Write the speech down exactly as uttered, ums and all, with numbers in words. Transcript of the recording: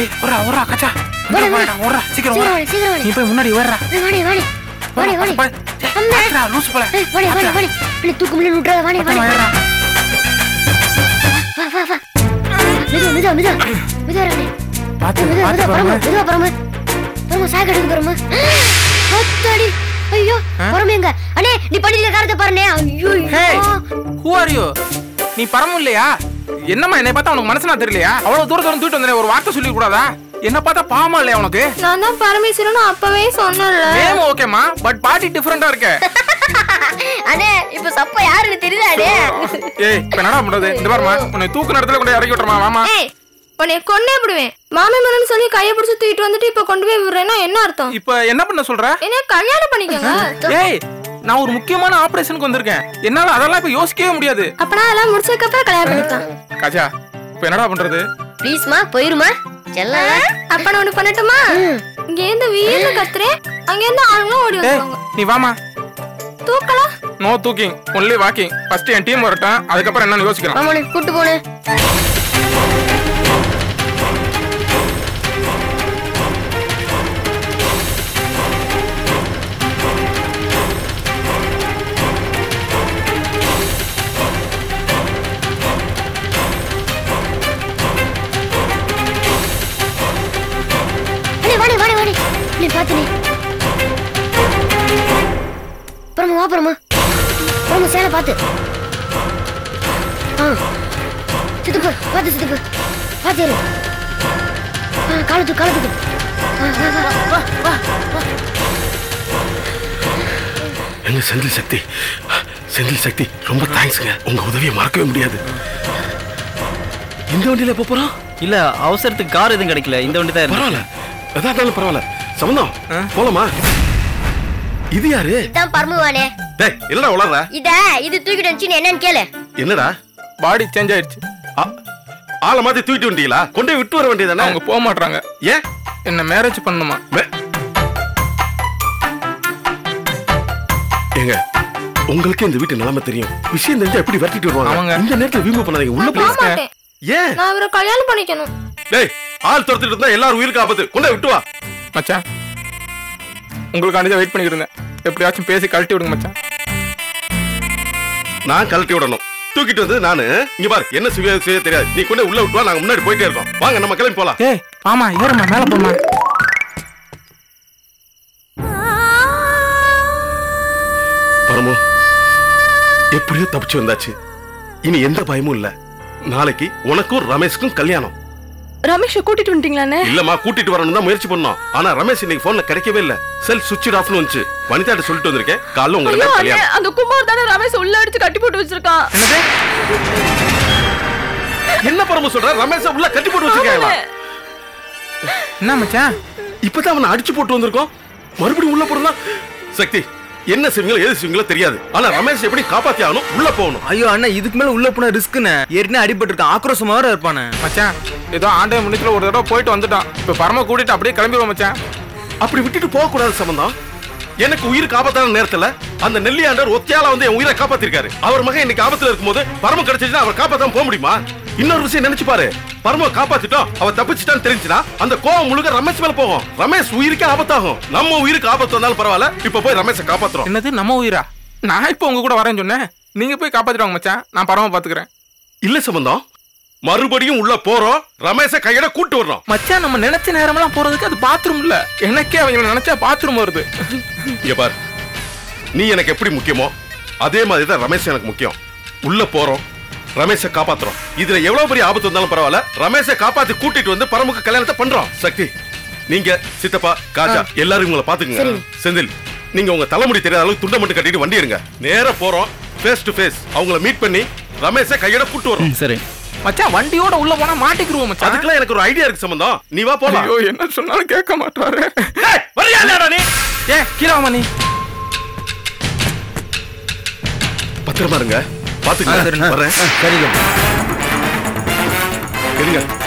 ஏய் ஓரா ஓரா கச்சா ஓரா ஓரா சீக்கிரம் ஓரா சீக்கிரம் நீ போய் முன்னாடி ஓரா வாடி வாடி வாடி வாடி அம்மா லூஸ் போல வாடி வாடி வாடி நீ தூக்கு முள்ள விட்டுற வாடி வாடி ஓரா வா வா வா மிது மிது மிது மிது வரே பாத்து பாத்து பரம மிது பரம பரம சாக எடுக்கு பரம அத்தடி ஐயோ பரம எங்க அண்ணே நீ பண்ணிருக்க காரத்தை பாருனே ஐயோ ஹே who are you நீ பரம இல்லையா என்னம்மா என்னை பார்த்தா உனக்கு மனசுனா தெரியலையா அவ்வளவு தூரம் தூரம் தூக்கிட்டு வந்தே ஒரு வார்த்தை சொல்லி கூடாதா என்ன பார்த்தா பாவமா இல்லையா உனக்கு நான் தான் பரமேஸ்வரன் அப்பவே சொன்னேன்ல நேம் ஓகேமா பட் பாடி டிஃபரண்டா இருக்கு அண்ணே இப்போ சப்ப யாருன்னு தெரியலடே ஏய் இப்ப என்னடா பண்றது இந்த பாருமா உன்னை தூக்கு நடத்துல கொண்டு இறக்கி விட்டுறமா வாமா ஏய் உன்னை கொன்னே விடுவேன் மாமே மரன்னு சொல்லி கையை பிடிச்சு தூக்கிட்டு வந்துட்டு இப்ப கொண்டு போய் விடுறேன்னா என்ன அர்த்தம் இப்ப என்ன பண்ண சொல்ற என்ன கல்யாணம் பண்ணிக்கங்க ஏய் நான் ஒரு முக்கியமான ஆபரேஷனுக்கு வந்திருக்கேன் என்னால அதெல்லாம் இப்ப யோசிக்கவே முடியாது அப்பனா எல்லாம் முடிச்சதுக்கு அப்புறம் கல்யாணம் பண்ணிக்கலாம் காஜா இப்ப என்னடா பண்றது ப்ளீஸ்மா போயிருமா செல்ல அப்ப நான் ஒண்ணு பண்ணட்டுமா இங்க இருந்து வீட்ல கத்துறேன் அங்க இருந்து ஆளுங்களும் ஓடி வருவாங்க நீ வாமா தூக்கலாம் நோ தூக்கிங் ஒன்லி வாக்கிங் ஃபர்ஸ்ட் என் டீம் வரட்டும் அதுக்கப்புறம் என்னன்னு யோசிக்கலாம் ஆமாண்ணே கூட்டு போனே வாடி வாடி வாடி நீ பாத்து நீ பரம வா பரம பரம சேல பாத்து ஆ சித்துப்பு பாத்து சித்துப்பு பாத்து இரு ஆ காலத்து காலத்து வா வா வா எங்க செந்தில் சக்தி செந்தில் சக்தி ரொம்ப தேங்க்ஸ்ங்க உங்க உதவியை மறக்கவே முடியாது இந்த வண்டியில எப்ப போறோம் இல்ல அவசரத்துக்கு கார் எதுவும் கிடைக்கல இந்த வண்டி தான் பரவாயில்ல எதாட்டாலும் பரவாயில்ல சம்பந்தம் போலாமா இது யாரு இதான் பரமுவானே டேய் என்னடா உளறற இத இது தூக்கிட்டு வந்துச்சு என்னன்னு கேளு என்னடா பாடி சேஞ்ச் ஆயிடுச்சு ஆள மாதிரி தூக்கிட்டு வந்தீங்களா கொண்டு விட்டு வர வேண்டியதானே அவங்க போக மாட்டாங்க ஏன் என்ன மேரேஜ் பண்ணணுமா ஏங்க உங்களுக்கு இந்த வீட்டு நிலைமை தெரியும் விஷயம் தெரிஞ்சா எப்படி வரட்டிட்டு வருவாங்க இந்த நேரத்துல வீம்பு பண்ணாதீங்க உள்ள போய் ஏன் நான் அவரை கல்யாணம் பண்ணிக்கணும் டேய் ஆள் துரத்திட்டு இருந்தா எல்லாரும் உயிருக்கு ஆபத்து கொண்டு விட்டு வா மச்சான் உங்களுக்காண்டி வெயிட் பண்ணிட்டு இருந்தேன் எப்படியாச்சும் பேசி கழட்டி விடுங்க மச்சான் நான் கழட்டி விடணும் தூக்கிட்டு வந்து நானு இங்க பாரு என்ன செய்ய செய்ய தெரியாது நீ கொண்டு உள்ள விட்டு வா நாங்க முன்னாடி போயிட்டே இருக்கோம் வாங்க நம்ம கிளம்பி போலாம் ஏய் ஆமா ஏறுமா மேல போமா பரமோ எப்படியோ தப்பிச்சு வந்தாச்சு இனி எந்த பயமும் இல்ல நாளைக்கு உனக்கும் ரமேஷ்க்கும் கல்யாணம் ரமேஷ் கூட்டிட்டு வந்துட்டீங்களானே இல்லம்மா கூட்டிட்டு வரணும் தான் முயற்சி பண்ணோம் ஆனா ரமேஷ் இன்னைக்கு போன்ல கிடைக்கவே இல்ல செல் சுவிட்ச் ஆஃப்னு வந்துச்சு வனிதாட்ட சொல்லிட்டு வந்திருக்கேன் காலைல உங்க ரெண்டு கல்யாணம் அந்த குமார் தானே ரமேஷ் உள்ள அடிச்சு கட்டி போட்டு வச்சிருக்கான் என்ன பரம சொல்ற ரமேஷ் உள்ள கட்டி போட்டு வச்சிருக்காங்களா என்ன மச்சான் இப்பதான் அவனை அடிச்சு போட்டு வந்திருக்கோம் மறுபடியும் உள்ள போறதா சக்தி என்ன செய்வீங்களோ எது செய்வீங்களோ தெரியாது ஆனா ரமேஷ் எப்படி காப்பாத்தி ஆகணும் உள்ள போகணும் ஐயோ அண்ணா இதுக்கு மேல உள்ள போனா ரிஸ்க்னே ஏற்கனவே அடிபட்டு இருக்கான் ஆக்ரோஷமா வேற இருப்பானே மச்சான் ஏதோ ஆண்டே முன்னித்துல ஒரு தடவை போயிட்டு வந்துட்டான் இப்ப பரம கூட்டிட்டு அப்படியே கிளம்பிடுவோம் மச்சான் அப்படி விட்டுட்டு போக கூடாது சம்பந்தம் எனக்கு உயிர் காப்பாத்தான நேரத்துல அந்த நெல்லியாண்டர் ஒத்தையால வந்து என் உயிரை காப்பாத்திருக்காரு அவர் மகன் இன்னைக்கு ஆபத்துல இருக்கும்போது பரம கிடைச்சிச்சுன்னா அவர் காப்பாத்தாம போக முடியுமா இன்னொரு விஷயம் நினைச்சு பாரு பரம காப்பாத்திட்டோம் அவ தப்பிச்சுட்டான்னு தெரிஞ்சுனா அந்த கோவம் முழுக்க ரமேஷ் மேல போகும் ரமேஷ் உயிருக்கு ஆபத்தாகும் நம்ம உயிருக்கு ஆபத்து வந்தாலும் பரவாயில்ல இப்ப போய் ரமேஷை காப்பாத்துறோம் என்னது நம்ம உயிரா நான் இப்ப உங்க கூட வரேன்னு சொன்னேன் நீங்க போய் காப்பாத்திடுவாங்க மச்சான் நான் பரம பாத்துக்கிறேன் இல்ல சம்பந்தம் மறுபடியும் உள்ள போறோம் ரமேஷை கையோட கூட்டு வர்றோம் மச்சான் நம்ம நினைச்ச நேரமெல்லாம் போறதுக்கு அது பாத்ரூம் இல்ல எனக்கே அவங்க நினைச்சா பாத்ரூம் வருது இங்க பாரு நீ எனக்கு எப்படி முக்கியமோ அதே மாதிரி தான் ரமேஷ் எனக்கு முக்கியம் உள்ள போறோம் ரமேஷை காப்பாத்துறோம் இதுல எவ்வளவு பெரிய ஆபத்து வந்தாலும் பரவாயில்ல ரமேஷை காப்பாத்தி கூட்டிட்டு வந்து பரமுக கல்யாணத்தை பண்றோம் சக்தி நீங்க சித்தப்பா காஜா எல்லாரும் உங்களை பாத்துக்குங்க செந்தில் நீங்க உங்க தலைமுடி தெரியாத அளவுக்கு துண்டை மட்டும் கட்டிட்டு வண்டி எடுங்க நேரா போறோம் ஃபேஸ் டு ஃபேஸ் அவங்கள மீட் பண்ணி ரமேஷை கையோட கூட்டு வரோம் சரி மச்சான் வண்டியோட உள்ள போனா மாட்டிக்குருவோம் மச்சான் அதுக்குலாம் எனக்கு ஒரு ஐடியா இருக்கு சம்பந்தம் நீ வா போலாம் ஐயோ என்ன சொன்னாலும் கேட்க மாட்டாரு ஏய் வரியாடா நீ ஏ கீழ வாமா நீ பத்திரமா இருங்க பாத்துக்கலாம் வரேன் சரிங்க இருங்க